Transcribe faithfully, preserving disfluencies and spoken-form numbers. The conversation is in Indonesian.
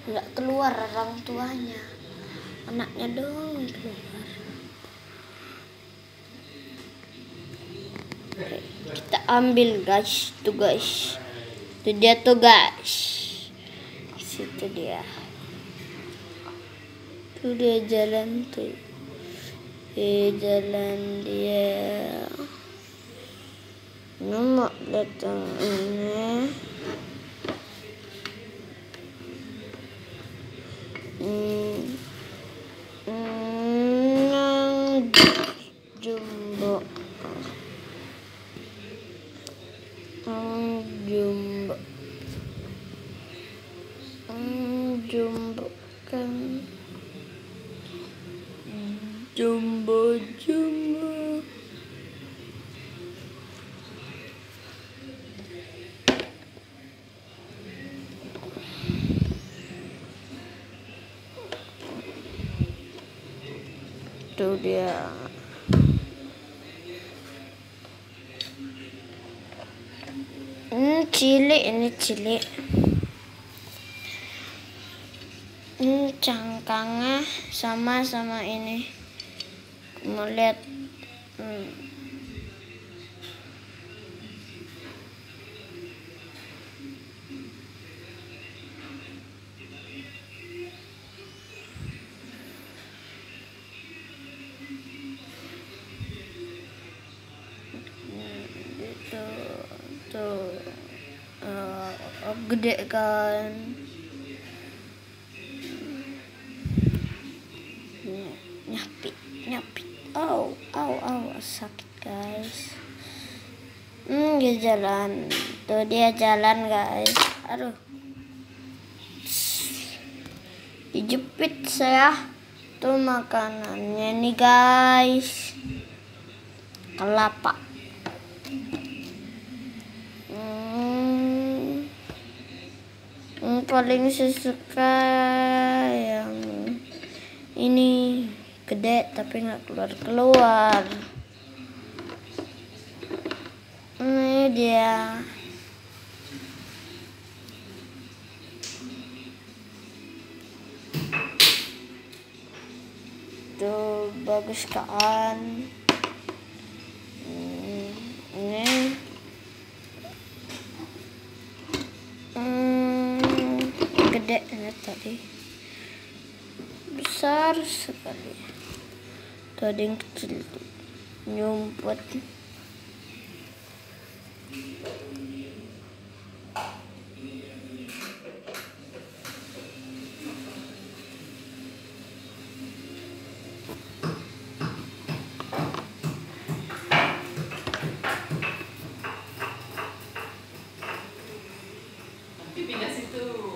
nggak keluar orang tuanya, anaknya dong keluar. Oke, kita ambil guys, tuh guys, itu dia tuh guys, situ dia, tuh dia jalan tuh, eh jalan dia, nomor datang ini. Hmm, hmm, jumbo, hmm, jumbo, hmm, jumbo kan, jumbo, jumbo. Itu dia. Ini cilik, ini cilik. Ini cangkangnya sama sama ini. Mau lihat. Hmm. Itu tuh uh, gede kan. Nyapit, nyapit. Oh, oh, oh, sakit guys. Hmm, dia jalan. Tuh dia jalan guys. Aduh. Dijepit saya. Tuh makanannya nih guys. Kelapa. Hmm, hmm, paling saya suka yang ini, gede tapi nggak keluar keluar. Ini dia. Tuh bagus kan. Hmm, ini. Hmm, gede ini tadi. Besar sekali. Tuh ada yang kecil tuh. Nyumput. Pindah situ.